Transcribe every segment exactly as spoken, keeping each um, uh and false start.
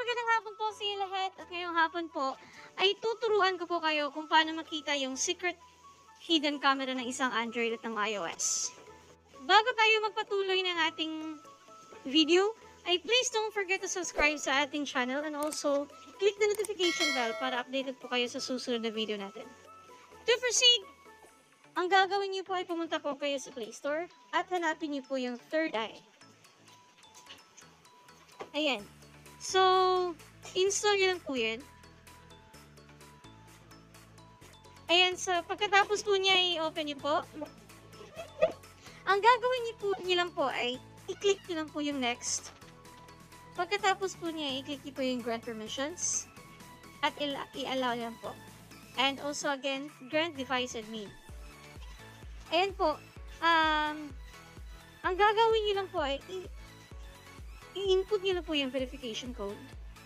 magandang hapon po sa inyo lahat. At ngayong hapon po ay tuturuan ko po kayo kung paano makita yung secret hidden camera ng isang Android at ng iOS. Bago tayo magpatuloy ng ating video, ay please don't forget to subscribe sa ating channel and also click the notification bell para updated po kayo sa susunod na video natin. To proceed, ang gagawin niyo po ay pumunta po kayo sa Play Store at hanapin niyo po yung third eye. Ayan. So, install nyo lang po yan. Ayan, so pagkatapos po niya, i-open nyo po. Ang gagawin niyo po nyo lang po ay i-click nyo lang po yung next. Pagkatapos po niya, i-click nyo po yung grant permissions at i-allow lang po. And also again, grant device admin. Ayan po. Um, ang gagawin nyo lang po ay i-input nyo lang po yung verification code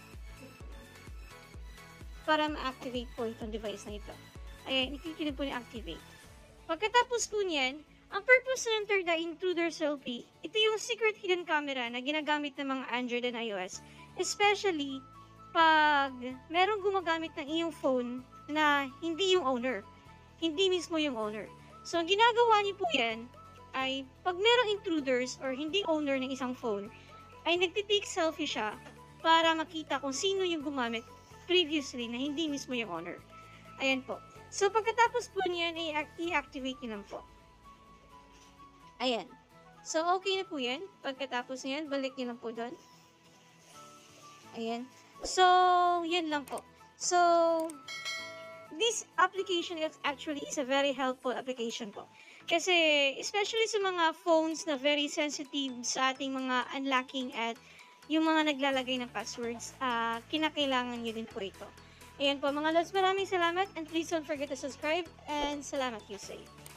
para ma-activate po itong device na ito. Ayan, i-click nyo lang po yung activate. Pagkatapos po niyan, ang purpose ng third eye intruder selfie, ito yung secret hidden camera na ginagamit ng mga Android and iOS. Especially, pag merong gumagamit ng iyong phone na hindi yung owner. Hindi mismo yung owner. So, ang ginagawa niyo po yan ay pag merong intruders or hindi owner ng isang phone, ay nagtitake selfie siya para makita kung sino yung gumamit previously na hindi mismo yung owner. Ayan po. So, pagkatapos po niyan, i-activate nyo lang po. Ayan. So, okay na po yan. Pagkatapos niyan, balik nyo lang po doon. Ayan. So, yan lang po. So, this application is actually is a very helpful application po. Kasi, especially sa mga phones na very sensitive sa ating mga unlocking at yung mga naglalagay ng passwords, uh, kinakailangan nyo din po ito. Ayan po mga lods, maraming salamat and please don't forget to subscribe and salamat you say.